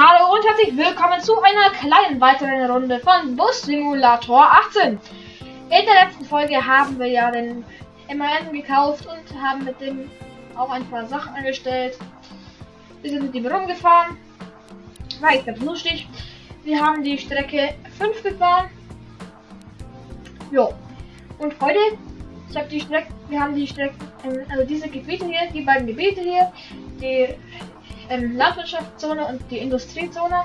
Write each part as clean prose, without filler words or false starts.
Hallo und herzlich willkommen zu einer kleinen weiteren Runde von Bus Simulator 18. In der letzten Folge haben wir ja den MAN gekauft und haben mit dem auch ein paar Sachen angestellt. Wir sind mit ihm rumgefahren. War echt ganz lustig. Wir haben die Strecke 5 gefahren. Jo. Und heute, wir haben die Strecke, also diese Gebiete hier, die beiden Gebiete hier, die Landwirtschaftszone und die Industriezone,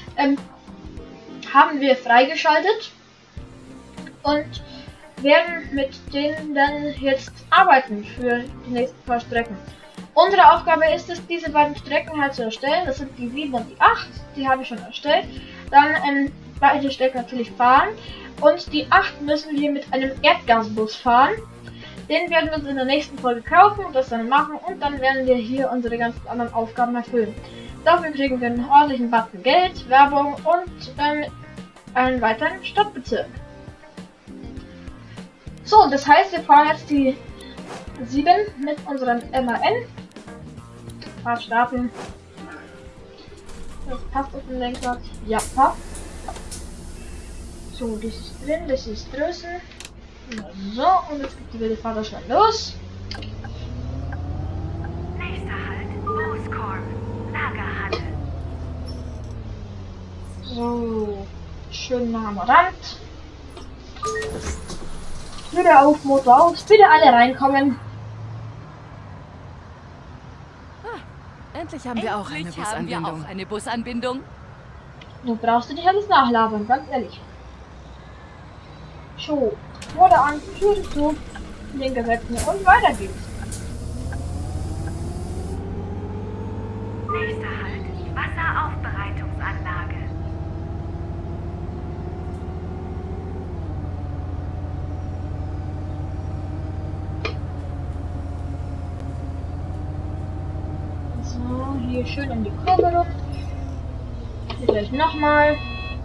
haben wir freigeschaltet und werden mit denen dann jetzt arbeiten für die nächsten paar Strecken. Unsere Aufgabe ist es, diese beiden Strecken halt zu erstellen. Das sind die 7 und die 8, die habe ich schon erstellt. Dann beide Strecken natürlich fahren und die 8 müssen wir mit einem Erdgasbus fahren. Den werden wir uns in der nächsten Folge kaufen und das dann machen und dann werden wir hier unsere ganzen anderen Aufgaben erfüllen. Dafür kriegen wir einen ordentlichen Batzen Geld, Werbung und einen weiteren Stadtbezirk. So, das heißt, wir fahren jetzt die 7 mit unserem MAN. Fahrt starten. Das passt auf den Lenkrad. Ja, passt. So, das ist drin, das ist draußen. So, und jetzt geht die wilde Fahrt schnell los. Nächster Halt, Mooscorp, Lagerhalle. So, schön nah am Rand. Wieder auf, Motor aus, bitte alle reinkommen. Endlich haben wir auch eine Busanbindung. Du brauchst du nicht alles nachlabern, ganz ehrlich. So, wurde an, Tür zu, linke setzen und weiter geht's. Nächster Halt, Wasseraufbereitungsanlage. So, hier schön in die Kurve rum. Hier gleich nochmal.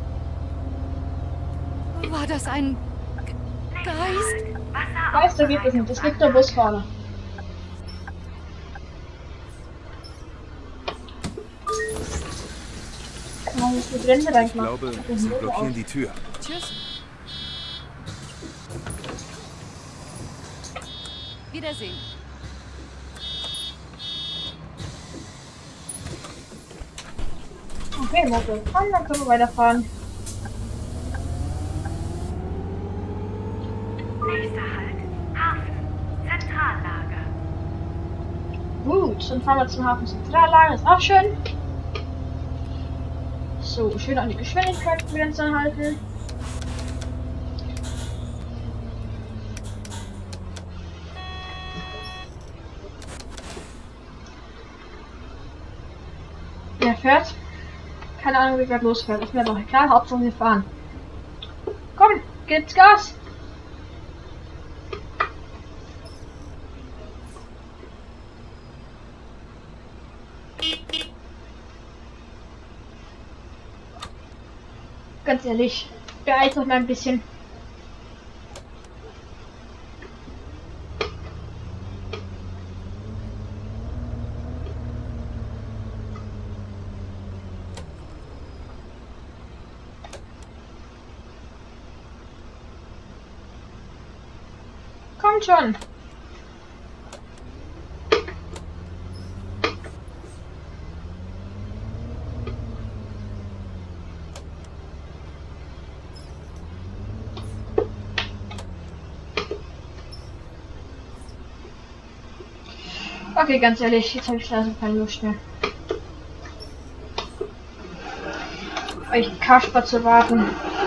War das ein Geist? Geister gibt es nicht, es gibt nur Busfahrer. Man muss die Bremse Ich reinmachen. glaube, sie blockieren die Tür. Tschüss. Wiedersehen. Okay, Motor ist an, dann können wir weiterfahren. Nächster Halt, Hafen, Zentrallager. Gut, dann fahren wir zum Hafen Zentrallager, ist auch schön. So, schön an die Geschwindigkeitsgrenze halten. Wer fährt? Keine Ahnung, wie gerade losfährt. Ist mir doch egal, Hauptsache wir fahren. Komm, gibt's Gas! Ganz ehrlich, beeilt noch mal ein bisschen. Kommt schon. Okay, ganz ehrlich, jetzt habe ich also keine Lust mehr. Euch Kasper zu warten.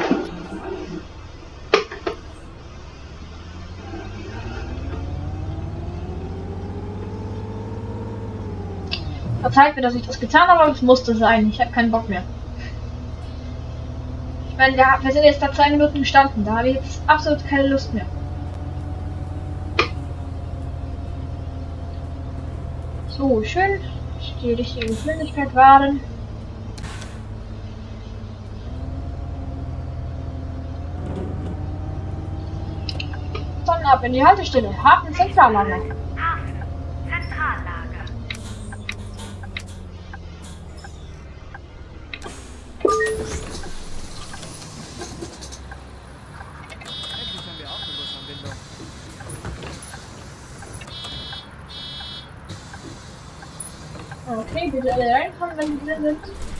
Verzeiht mir, dass ich das getan habe, aber es musste sein. Ich habe keinen Bock mehr. Ich meine, wir sind jetzt da 2 Minuten gestanden. Da habe ich jetzt absolut keine Lust mehr. So, schön. Die richtige Geschwindigkeit wahren. Dann ab in die Haltestelle. Hafen Zentrallager. Hafen, Zentrallager. wo die alle reinkommen, wenn die drin sind.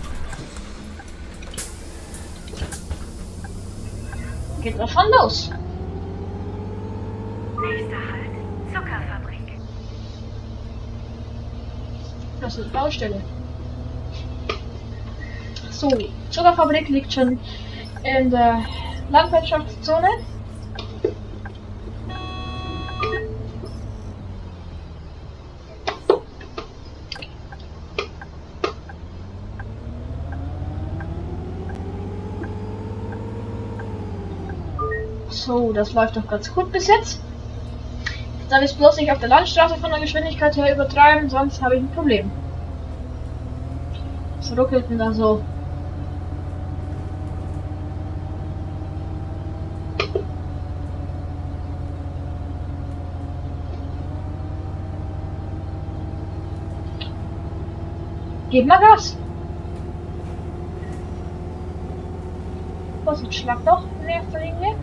Geht doch schon los. Nächster Halt, Zuckerfabrik. Das ist Baustelle. So, Zuckerfabrik liegt schon in der Landwirtschaftszone. So, das läuft doch ganz gut bis jetzt. Darf ich bloß nicht auf der Landstraße von der Geschwindigkeit her übertreiben, sonst habe ich ein Problem. Was ruckelt denn da so? Gib mal Gas! Was ist ein Schlagloch in erster Linie?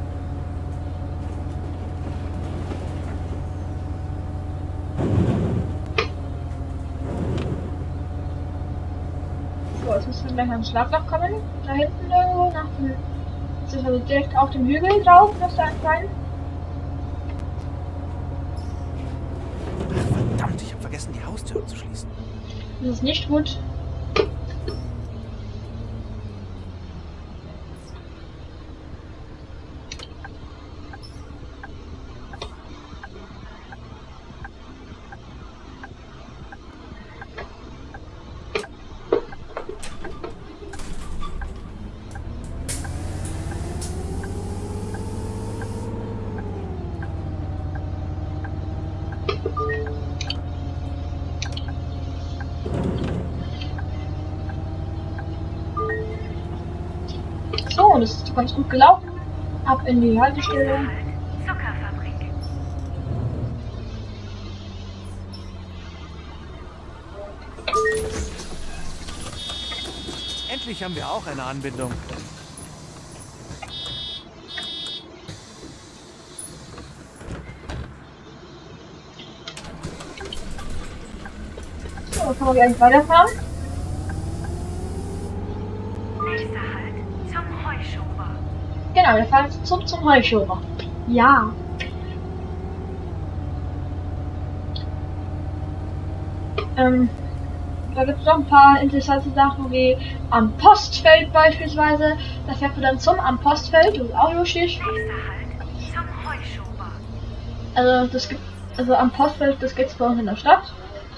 So, jetzt müssen wir gleich an den Schlagloch kommen. Da hinten irgendwo nach dem. Das ist also direkt auf dem Hügel drauf, das da ein. Verdammt, ich habe vergessen, die Haustür zu schließen. Das ist nicht gut. So, und es ist ganz gut gelaufen. Ab in die Haltestelle. Halt, Zuckerfabrik. Endlich haben wir auch eine Anbindung. So, dann kann man gleich weiterfahren. Nächster Halt, zum Heuschober. Genau, wir fahren jetzt zum Heuschober. Ja. Da gibt es noch ein paar interessante Sachen wie am Postfeld beispielsweise. Da fährt man dann am Postfeld, wo es auch lustig. Nächster Halt, zum Heuschober. Also das gibt, also am Postfeld, das gibt's bei uns in der Stadt.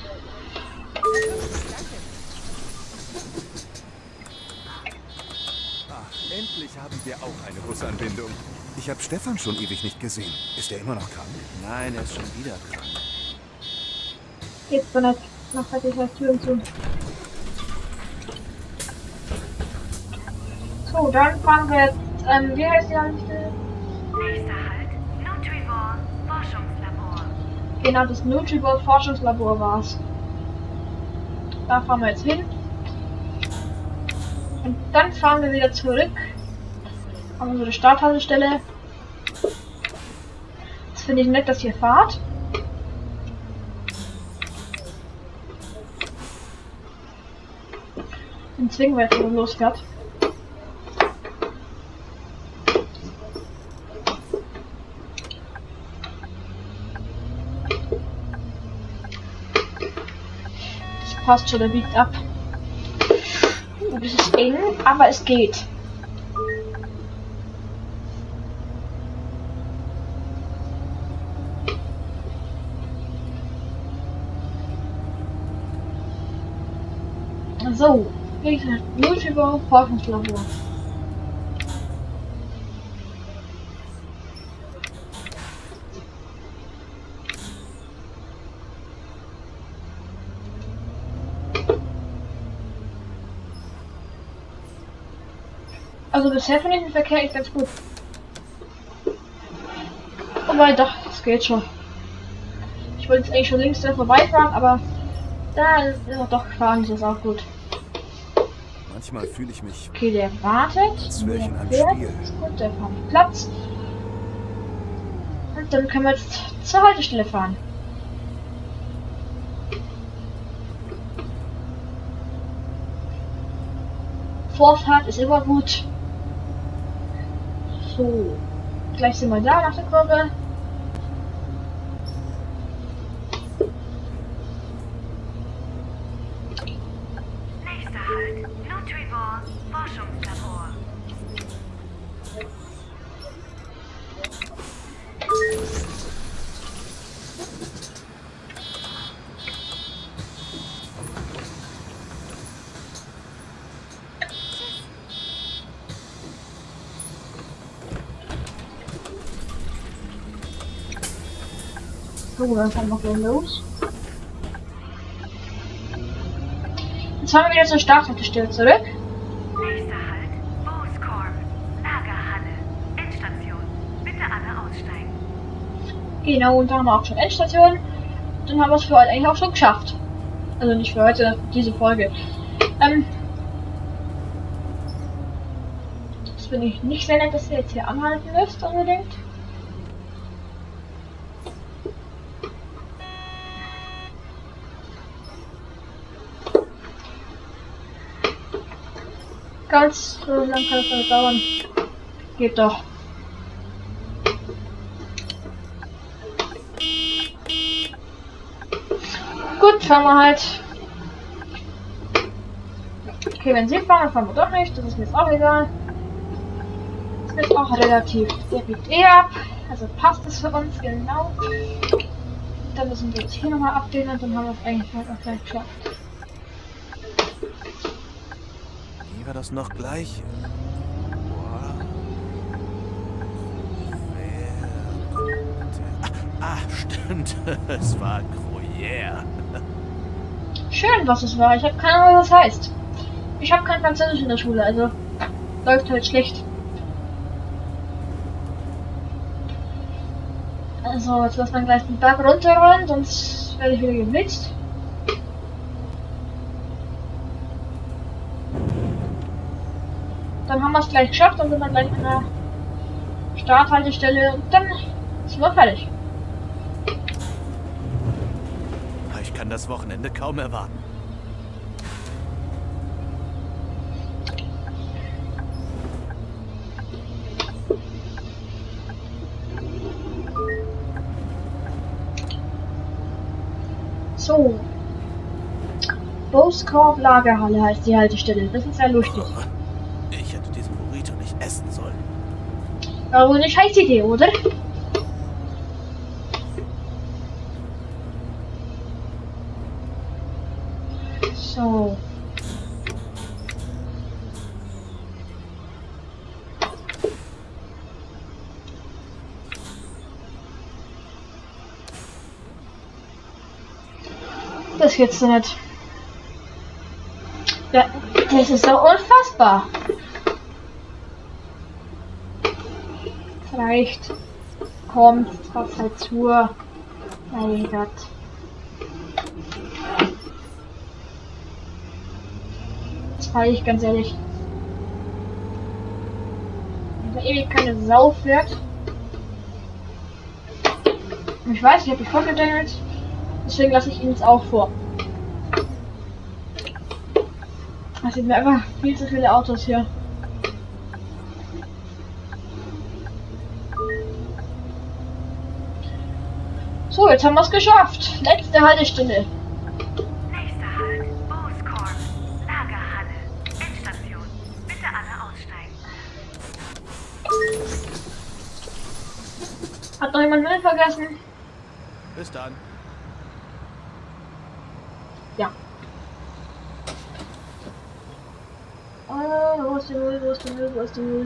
Ach, endlich haben wir auch eine Busanbindung. Ich habe Stefan schon ewig nicht gesehen. Ist er immer noch krank? Nein, er ist schon wieder krank. Geht's doch nicht. Mach halt die Türen zu. So, dann fahren wir jetzt, wie heißt die Haltestelle? Nächster Halt, Nutrivore Forschungslabor. Genau, das Nutribor Forschungslabor war's. Da fahren wir jetzt hin. Und dann fahren wir wieder zurück an unsere Starthaltestelle. Das finde ich nett, dass ihr fahrt. Den zwingen wir jetzt, wo er losfährt. Das passt schon, der biegt ab. Das ist eng, aber es geht. So, wie gesagt, Nutribor Forschungslabor. Also bisher finde ich den Verkehr echt ganz gut. Wobei doch, das geht schon. Ich wollte jetzt eigentlich schon links da vorbeifahren, aber da ist er doch gefahren, das ist auch gut. Manchmal fühle ich mich, Okay, der wartet. als wäre ich in Der einem fährt. Spiel. Ist gut, der fährt Platz. Und dann können wir jetzt zur Haltestelle fahren. Vorfahrt ist immer gut. So. Gleich sind wir da nach der Kurve. Nächster Halt, Nutrivore, Forschungslabor. So, dann fahren wir gleich los. Jetzt fahren wir wieder zur Starthaltestelle zurück. Nächster Halt, Boscorp, Lagerhalle, Endstation. Bitte alle aussteigen. Genau, und da haben wir auch schon Endstation. Dann haben wir es für heute eigentlich auch schon geschafft. Also nicht für heute, für diese Folge. Das finde ich nicht sehr nett, dass ihr jetzt hier anhalten müsst, unbedingt. Ganz so lang kann es nicht dauern. Geht doch. Gut, fahren wir halt. Okay, wenn sie fahren, dann fahren wir doch nicht. Das ist mir jetzt auch egal. Das ist auch relativ. Der biegt eh ab. Also passt es für uns genau. Dann müssen wir jetzt hier nochmal abdehnen und dann haben wir es eigentlich auch gleich geschafft. Wie war das noch gleich? Stimmt. Es war Gruyère. Schön, was es war. Ich habe keine Ahnung, was das heißt. Ich habe kein Französisch in der Schule, also läuft halt schlecht. Also, jetzt lassen wir gleich den Berg runterrollen, sonst werde ich wieder geblitzt. Dann haben wir es gleich geschafft und sind dann gleich an der Starthaltestelle und dann sind wir fertig. Ich kann das Wochenende kaum erwarten. So. Boscorp Lagerhalle heißt die Haltestelle. Das ist sehr lustig. Ich hätte diesen Burrito nicht essen sollen. Aber eine scheiß Idee, oder? So. Das geht's so nicht. Ja, das ist doch unfassbar. Es reicht. Kommt, was halt zu. Mein Gott. Das fahre ich ganz ehrlich. Wenn da ewig keine Sau fährt. Ich weiß, ich habe mich vorgedrängelt. Deswegen lasse ich ihn jetzt auch vor. Es sind mir einfach viel zu viele Autos hier. So, jetzt haben wir es geschafft. Letzte Haltestelle. Nächster Halt, Boscorp, Lagerhalle, Endstation. Bitte alle aussteigen. Hat noch jemand Müll vergessen? Bis dann. Ja. Wo ist der Müll? Wo ist der Müll? Wo ist der Müll?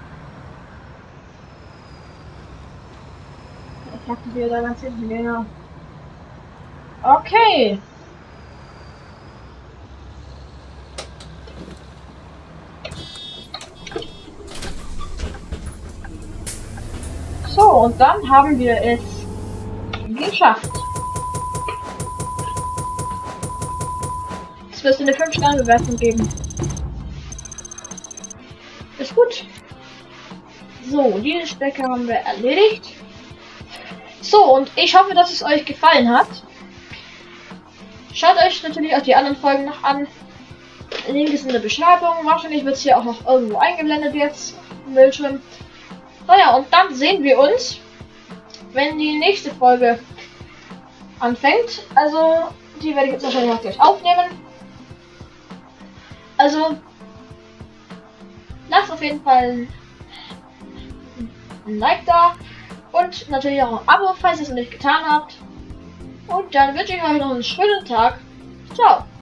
Ich hab die wieder da ganz hinten, genau. Okay. So, und dann haben wir es geschafft. Es wird eine 5-Sterne-Bewertung geben. Ist gut. So, diese Strecke haben wir erledigt. So, und ich hoffe, dass es euch gefallen hat. Schaut euch natürlich auch die anderen Folgen noch an. Link ist in der Beschreibung. Wahrscheinlich wird es hier auch noch irgendwo eingeblendet jetzt im Bildschirm. Naja, und dann sehen wir uns, wenn die nächste Folge anfängt. Also, die werde ich jetzt wahrscheinlich auch gleich aufnehmen. Also, lasst auf jeden Fall ein Like da und natürlich auch ein Abo, falls ihr es noch nicht getan habt. Und dann wünsche ich euch noch einen schönen Tag. Ciao.